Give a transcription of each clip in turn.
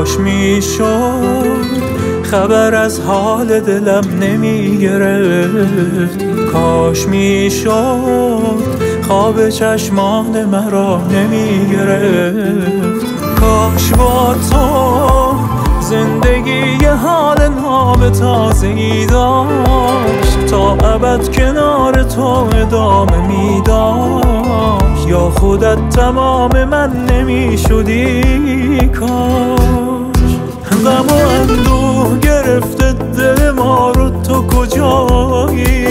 کاش میشد خبر از حال دلم نمیگرفت، کاش میشد خواب چشمان مرا نمیگرفت، کاش با تو زندگی یه حال ناب تازه‌ای داشت، تا ابد کنار تو ادامه میداشت، یا خودت تمام من نمیشدی. کاش غم و اندوه گرفته دل ما رو، تو کجایی؟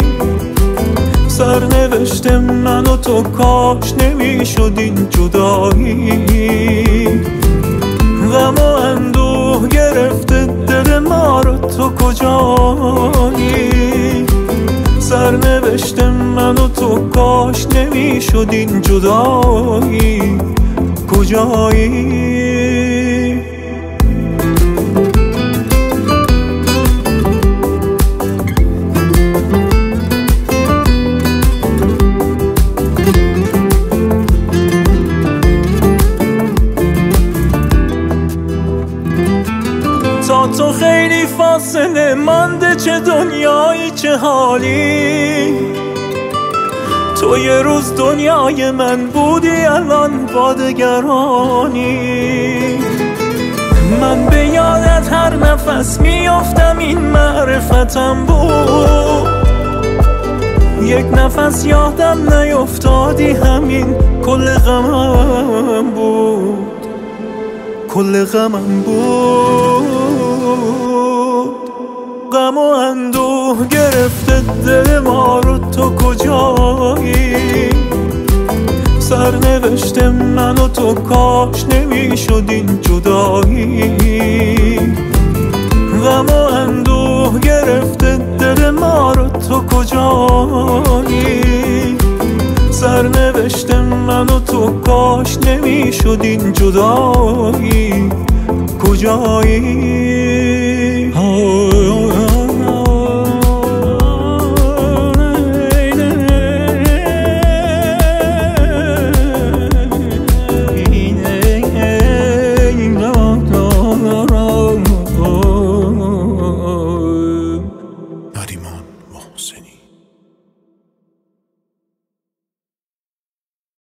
سرنوشت من و تو کاش نمیشدین جدایی. غم و اندوه گرفته دل ما رو، تو کجایی؟ سرنوشت من و تو کاش نمیشدین جدایی. کجایی؟ تا تو خیلی فاصله مانده، چه دنیایی چه حالی. تو یه روز دنیای من بودی، الان با دگرانی. من به یادت هر نفس میافتم، این معرفتم بود. یک نفس یادم نیفتادی، همین کل غمم بود، کل غمم بود. غم و اندوه گرفته دل ما رو، تو کجایی؟ سرنوشت من و تو کاش نمیشدین جدایی. غم و اندوه گرفته دل ما رو، تو کجایی؟ سرنوشت من و تو کاش نمیشدین جدایی. کجایی؟